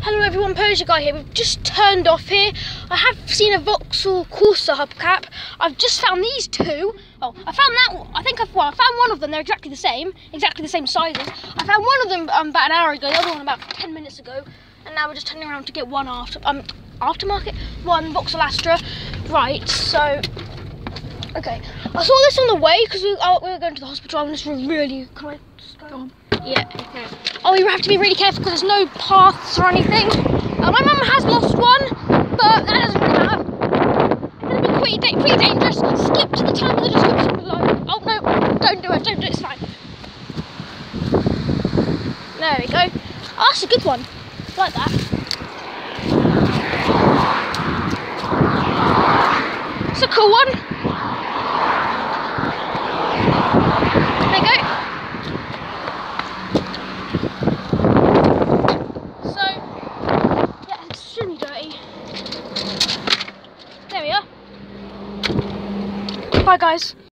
Hello everyone, Peugeot guy here. We've just turned off here. I have seen a vauxhall corsa hubcap. I've just found these two. Oh, I found that one. I found one of them. They're exactly the same sizes. I found one of them about an hour ago, the other one about 10 minutes ago, and now we're just turning around to get one aftermarket, one Vauxhall Astra. Right, so okay. I saw this on the way because we were going to the hospital. I'm just really. Can I just go on? Yeah, okay. Oh, you have to be really careful because there's no paths or anything. My mum has lost one, but that doesn't really matter. It's going to be pretty dangerous. Skip to the tab in the description below. Oh, no, don't do it, it's fine. There we go. Oh, that's a good one. I like that. It's a cool one. There you go. There we are. Bye guys.